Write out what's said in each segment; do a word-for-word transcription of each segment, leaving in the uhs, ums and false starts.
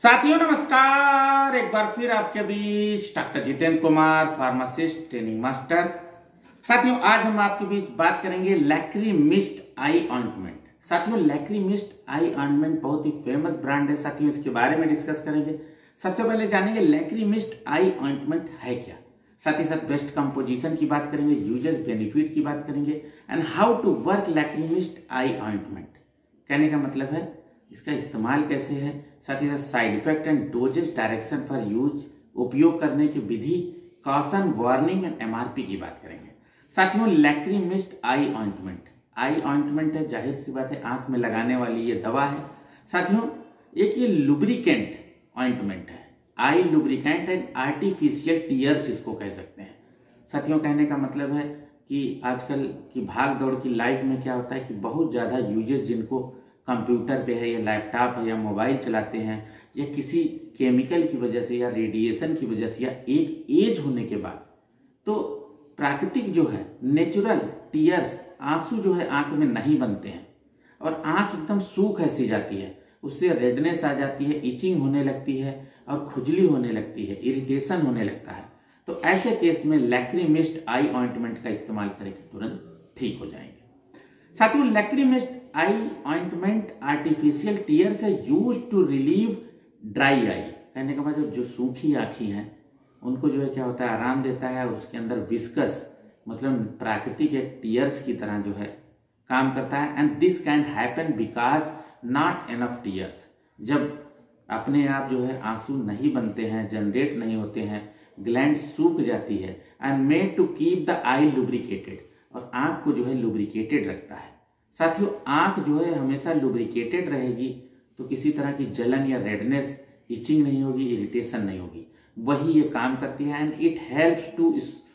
साथियों नमस्कार, एक बार फिर आपके बीच doctor Jitendra Kumar, pharmacist, training master. साथियों आज हम आपके बीच बात करेंगे लैक्रीमिस्ट आई ऑइंटमेंट। साथियों लैक्रीमिस्ट आई ऑइंटमेंट बहुत ही फेमस ब्रांड है। साथियों इसके बारे में डिस्कस करेंगे। सबसे पहले जानेंगे लैक्रीमिस्ट आई ऑइंटमेंट है क्या, साथ ही साथ बेस्ट कंपोजिशन की बात करेंगे, यूजर्स बेनिफिट की बात करेंगे and how to work lacrimist eye ointment. कहने का मतलब है इसका इस्तेमाल कैसे है, साथ ही साथ side effect and dosages, direction for use, उपयोग करने की विधि, कॉशन, वार्निंग एंड एमआरपी की बात करेंगे। साथियों लैक्रीमिस्ट आई ऑइंटमेंट आई ऑइंटमेंट है, जाहिर सी बात है आंख में लगाने वाली ये दवा है। साथियों एक ये लुब्रिकेंट ऑइंटमेंट है, eye lubricant and artificial tears इसको कह सकते हैं। साथियों कहने का मतलब है कि आजकल की भाग दौड़ की लाइफ में क्या होता है कि बहुत ज्यादा यूजर्स जिनको कंप्यूटर पे है या लैपटॉप है या मोबाइल चलाते हैं या किसी केमिकल की वजह से या रेडिएशन की वजह से या एक एज होने के बाद, तो प्राकृतिक जो है नेचुरल टीयर्स, आंसू जो है आंख में नहीं बनते हैं और आंख एकदम सूख ऐसी जाती है, उससे रेडनेस आ जाती है, इचिंग होने लगती है और खुजली होने लगती है, इरिटेशन होने लगता है। तो ऐसे केस में लैक्रीमिस्ट आई ऑइंटमेंट का इस्तेमाल करके तुरंत ठीक हो जाएंगे। साथियों lacrimist eye ointment artificial tears है use to relieve dry eye. कहने का मतलब जो सूखी आंखें हैं उनको जो है क्या होता है आराम देता है और उसके अंदर विस्कस मतलब प्राकृतिक एक टीयर्स की तरह जो है काम करता है। And this can happen because not enough tears, जब अपने आप जो है आंसू नहीं बनते हैं, जनरेट नहीं होते हैं, ग्लैंड सूख जाती है and made to keep the eye lubricated, और आंख को जो है लुब्रिकेटेड रखता है। साथियों आंख जो है हमेशा लुब्रिकेटेड रहेगी तो किसी तरह की जलन या रेडनेस, इचिंग नहीं होगी, इरिटेशन नहीं होगी, वही ये काम करती है। And it helps to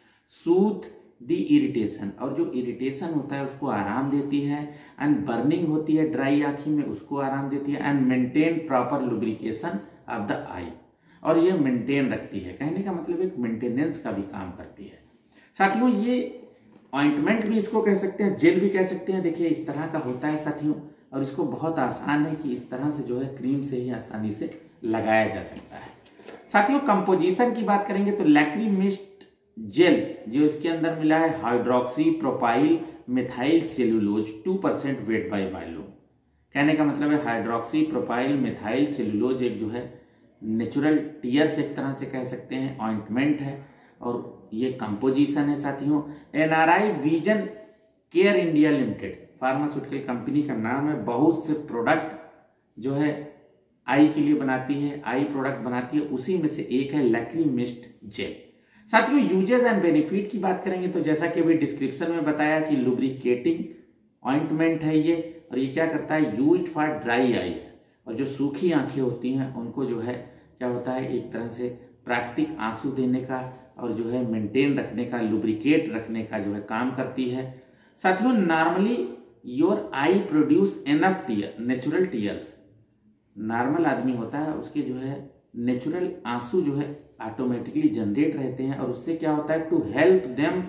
soothe the irritation, और जो इरिटेशन होता है उसको आराम देती है। एंड बर्निंग होती है ड्राई आंखी में, उसको आराम देती है। And maintain proper lubrication of the eye, और ये मेंटेन रखती है। कहने का मतलब एक मेंटेनेंस का भी काम करती है। साथियों ये ऑइंटमेंट भी इसको कह सकते हैं, जेल भी कह सकते हैं। देखिए इस तरह का होता है साथियों, और इसको बहुत आसान है कि इस तरह से जो है क्रीम से ही आसानी से लगाया जा सकता है। साथियों कंपोजिशन की बात करेंगे तो लैक्रीमिस्ट जेल जो इसके अंदर मिला है hydroxy propyl methyl cellulose two percent weight by volume. कहने का मतलब है हाइड्रोक्सी प्रोपाइल मिथाइल सेलुलोज एक जो है नेचुरल टीयर्स एक तरह से कह सकते हैं, ऑइंटमेंट है और ये कंपोजिशन है। साथियों NRI vision care India limited pharmaceutical company का नाम है, बहुत से प्रोडक्ट जो है आई के लिए बनाती है, आई प्रोडक्ट बनाती है, उसी में से एक है लैक्रीमिस्ट जेल। साथियों यूजेस एंड बेनिफिट की बात करेंगे तो जैसा कि अभी डिस्क्रिप्शन में बताया कि लुब्रिकेटिंग ऑइंटमेंट है ये, और ये क्या करता है यूज्ड फॉर ड्राई आइज, और जो सूखी आंखें होती हैं उनको जो है क्या होता है एक तरह से प्राकृतिक आंसू देने का और जो है मेंटेन रखने का, लुब्रिकेट रखने का जो है काम करती है। साथियों normally your eye produce enough tear natural tears, normal आदमी होता है उसके जो है नेचुरल आंसू जो है ऑटोमेटिकली जनरेट रहते हैं, और उससे क्या होता है to help them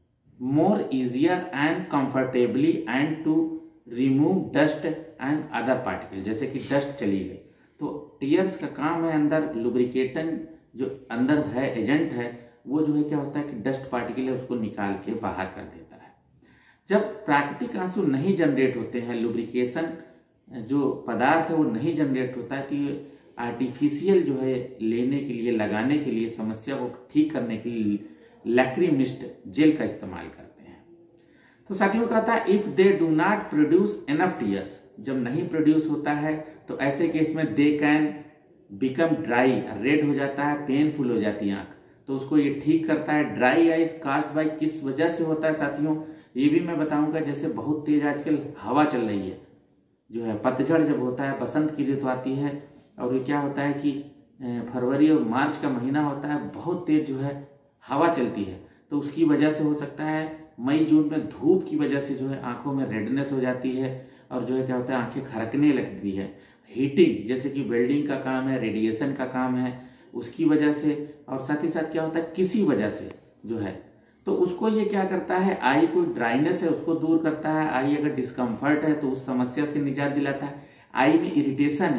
more easier and comfortably and to remove dust and other particle, जैसे कि डस्ट चली गई तो टीयर्स का काम है अंदर लुब्रिकेटन जो अंदर है एजेंट है वो जो है क्या होता है कि डस्ट पार्टिकल है उसको निकाल के बाहर कर देता है। जब प्राकृतिक आंसू नहीं जनरेट होते हैं, लुब्रिकेशन जो पदार्थ है वो नहीं जनरेट होता है, तो ये आर्टिफिशियल जो है लेने के लिए, लगाने के लिए, समस्या को ठीक करने के लिए लैक्रीमिस्ट जेल का इस्तेमाल करते हैं। तो साथियों कहता है if they do not produce enough tears, जब नहीं प्रोड्यूस होता है तो ऐसे केस में they can become dry, red हो जाता है, पेनफुल हो जाती है आंख, तो उसको ये ठीक करता है। ड्राई आइज कास्ट बाय किस वजह से होता है साथियों ये भी मैं बताऊंगा। जैसे बहुत तेज आजकल हवा चल रही है, जो है पतझड़ जब होता है, बसंत की ऋतु आती है, और ये क्या होता है कि फरवरी और मार्च का महीना होता है, बहुत तेज जो है हवा चलती है, तो उसकी वजह से हो सकता है। मई जून में धूप की वजह से जो है आंखों में रेडनेस हो जाती है और जो है क्या होता है आंखें खरकने लगती है। हीटिंग जैसे कि वेल्डिंग का काम है, रेडिएशन का काम है, उसकी वजह से, और साथ ही साथ क्या होता है किसी वजह से जो है, तो उसको ये क्या करता है आई को ड्राइनेस है उसको दूर करता है। आई अगर डिस्कम्फर्ट है तो उस समस्या से निजात दिलाता है। आई में इरिटेशन है तो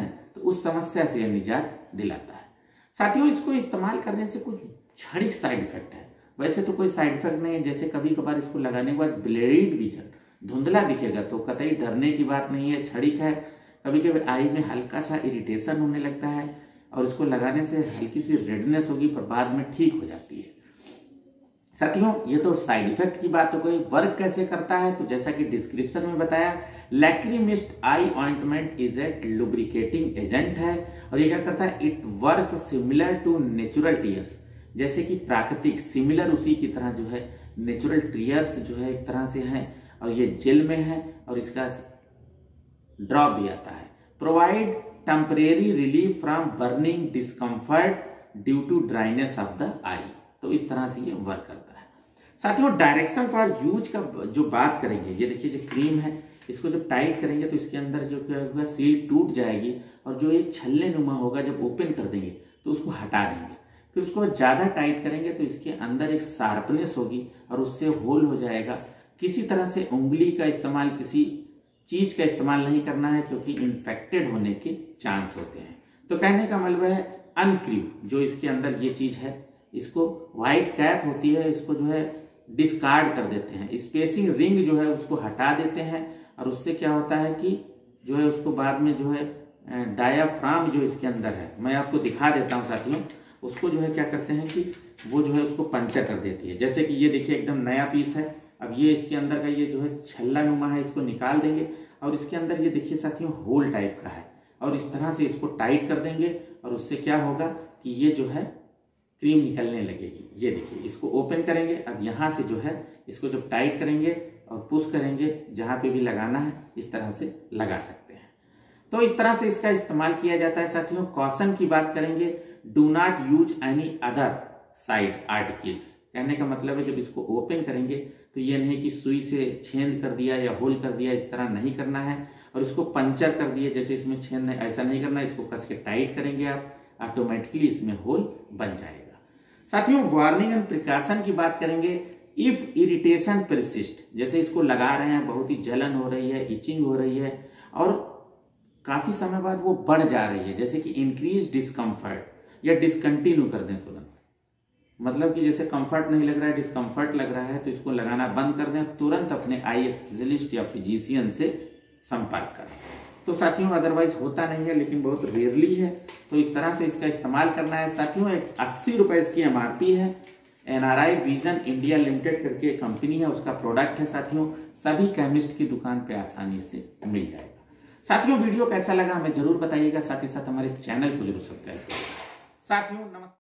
उस समस्या से यह निजात दिलाता है। साथियों, इसको इस्तेमाल करने से कुछ क्षणिक साइड इफेक्ट है। वैसे तो कोई साइड इफेक्ट नहीं है, जैसे कभी कभार इसको लगाने के बाद ब्लेड विजन धुंधला दिखेगा तो कतई डरने की बात नहीं है, क्षणिक है। कभी कभी आई में हल्का सा इरिटेशन होने लगता है और इसको लगाने से हल्की सी रेडनेस होगी, पर बाद में ठीक हो जाती है। साथियों, ये तो साइड इफेक्ट की बात हो गई। वर्क कैसे करता है, तो जैसा कि डिस्क्रिप्शन में बताया, lacrimist eye ointment is a lubricating agent है और ये क्या करता है, it works similar to natural tears, जैसे कि प्राकृतिक, सिमिलर उसी की तरह जो है नेचुरल टीयर्स जो है एक तरह से है, और ये जेल में है और इसका ड्रॉप भी आता है। Provide temporary relief from burning discomfort due to dryness of the eye. तो इस तरह से ये वर्क करता है। साथियों, डायरेक्शन फॉर यूज का जो बात करेंगे, ये देखिए जो क्रीम है, इसको जब टाइट करेंगे तो इसके अंदर जो क्या होगा, सील टूट जाएगी और जो एक छल्ले नुमा होगा जब ओपन कर देंगे तो उसको हटा देंगे। फिर उसको ज्यादा टाइट करेंगे तो इसके अंदर एक शार्पनेस होगी और उससे होल हो जाएगा। किसी तरह से उंगली का इस्तेमाल, किसी चीज का इस्तेमाल नहीं करना है, क्योंकि इन्फेक्टेड होने के चांस होते हैं। तो कहने का मतलब है अनक्रीव जो इसके अंदर ये चीज है, इसको व्हाइट कैप होती है, इसको जो है डिस्कार्ड कर देते हैं। स्पेसिंग रिंग जो है उसको हटा देते हैं और उससे क्या होता है कि जो है उसको बाद में जो है डायाफ्राम जो इसके अंदर है, मैं आपको दिखा देता हूं साथियों, उसको जो है क्या करते हैं कि वो जो है उसको पंचर कर देती है। जैसे कि ये देखिए एकदम नया पीस है। अब ये इसके अंदर का ये जो है छल्ला नुमा है, इसको निकाल देंगे और इसके अंदर ये देखिए साथियों होल टाइप का है, और इस तरह से इसको टाइट कर देंगे और उससे क्या होगा कि ये जो है क्रीम निकलने लगेगी। ये देखिए, इसको ओपन करेंगे। अब यहाँ से जो है इसको जब टाइट करेंगे और पुश करेंगे, जहां पे भी लगाना है इस तरह से लगा सकते हैं। तो इस तरह से इसका इस्तेमाल किया जाता है। साथियों, कॉशन की बात करेंगे, do not use any other side articles. कहने का मतलब है जब इसको ओपन करेंगे तो ये नहीं कि सुई से छेद कर दिया या होल कर दिया, इस तरह नहीं करना है। और इसको पंचर कर दिए जैसे इसमें छेद नहीं, ऐसा नहीं करना है। इसको कस के टाइट करेंगे आप, ऑटोमेटिकली इसमें होल बन जाएगा। साथियों, वार्निंग एंड प्रिकॉशन की बात करेंगे। इफ इरिटेशन परसिस्ट, जैसे इसको लगा रहे हैं, बहुत ही जलन हो रही है, इचिंग हो रही है और काफी समय बाद वो बढ़ जा रही है, जैसे कि इंक्रीज डिस्कम्फर्ट, या डिसकंटिन्यू कर दें तुरंत। मतलब कि जैसे कंफर्ट नहीं लग रहा है, डिस्कम्फर्ट लग रहा है, तो इसको लगाना बंद कर दें, तुरंत अपने आई स्पेशलिस्ट या फिजिशियन से संपर्क करें। तो साथियों, अदरवाइज होता नहीं है, लेकिन बहुत रेयरली है। तो इस तरह से इसका इस्तेमाल करना है। साथियों, एक अस्सी रुपए इसकी एमआरपी है। एनआरआई विजन इंडिया लिमिटेड करके कंपनी है, उसका प्रोडक्ट है। साथियों, सभी केमिस्ट की दुकान पे आसानी से मिल जाएगा। साथियों, वीडियो कैसा लगा हमें जरूर बताइएगा, साथ ही साथ हमारे चैनल को जरूर सब्सक्राइब करिएगा। साथियों, नमस्कार।